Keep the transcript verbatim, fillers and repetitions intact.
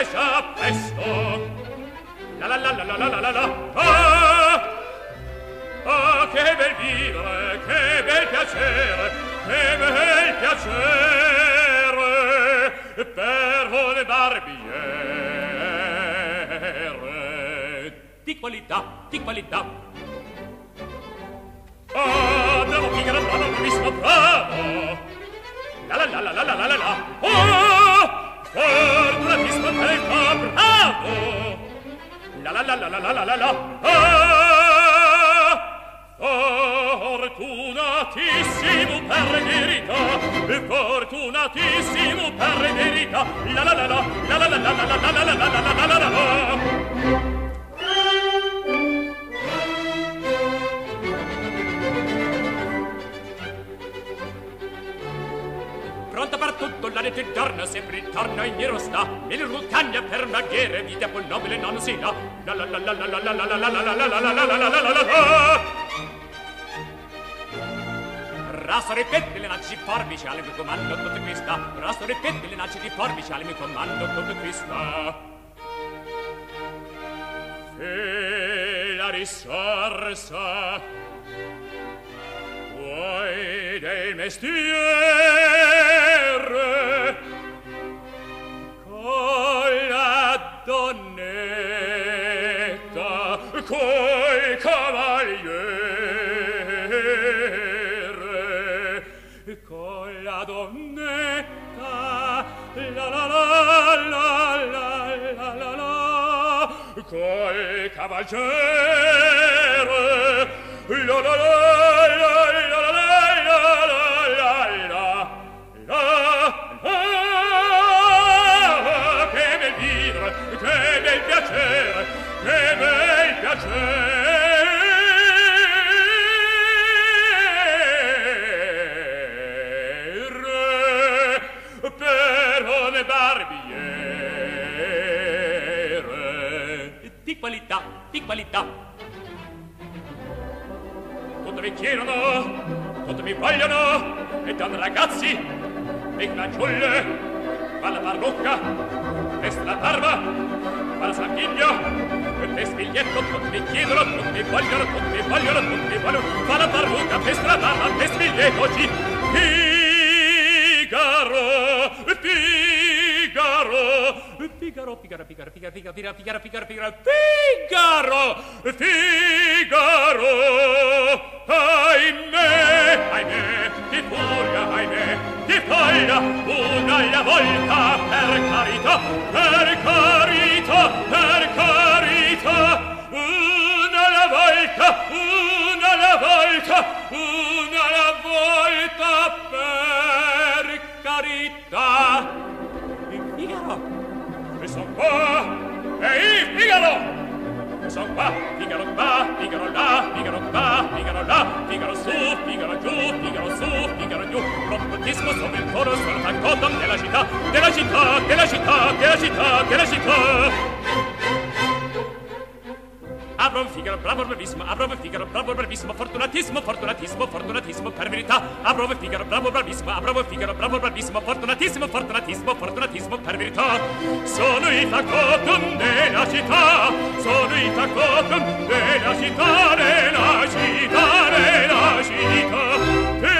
già presto. La la la la la la la la. Ah, ah, che bel vivere, che bel piacere, che bel piacere per un barbiere di qualità, di qualità. Ah, bravo Figaro, bravo, bravissimo, bravo. La la la la la la la la. Oh, fortunatissimo per il fa, bravo. La la la la la la la la la. Ah, fortunatissimo per verità, fortunatissimo per verità. La la la la la la la la la la la la la la la la. Pronta per tutto, la rete torna, sempre intorno in nero sta. E il rucagna per maghiere, vita buon nobile non si dà. La la la la la la la la la la la la la la la la la la. Raso ripete le lanci forbici al mio comando tutto qui sta. Raso ripete le lanci di forbici al mio comando tutto qui sta. E la risorsa vuoi del mestiere con la donnetta, col cavaliere, con la donnetta, la la la la la la la la, col cavaliere, la la la la la la la la la la. Che bel vivere, che bel piacere, che bel piacere per un barbiere di qualità, di qualità. Tutti mi chiedono, tutti mi vogliono, e dan ragazzi, e fanciulle, fa la parrucca, testa la barba, fa la sanguigno, e spiglietto, tutti mi chiedono, tutti mi vogliono, tutti mi vogliono, tutti mi vogliono, fa la parrucca, testa la barba, e spiglietto, ci Figaro, Figaro, Figaro, Figaro, Figaro, Figaro, Figaro, Figaro, Figaro, Figaro, Figaro, Figaro, ahimè, ahimè, di furia, ahimè, di folla, una alla volta, per carità, per carità, per carità, una alla volta, una alla volta, una alla volta, per carità. Figaro, e son qua, ehi, Figaro! Son qua, Figaro qua, Figaro là, Figaro qua, Figaro là, Figaro su, Figaro giù, Figaro su, Figaro giù. Promptissimo sopra il coro, sul factotum della città, della città, della città, della città, della città. Bravo Figaro, bravo bravissimo, bravo Figaro, bravo bravissimo, fortunatissimo, fortunatissimo, fortunatissimo, per verità. Bravo Figaro, bravo bravissimo, bravo Figaro, bravo bravissimo, fortunatissimo, fortunatissimo, fortunatissimo, per verità. Sono i factotum della città, sono i factotum della città, della città, della città.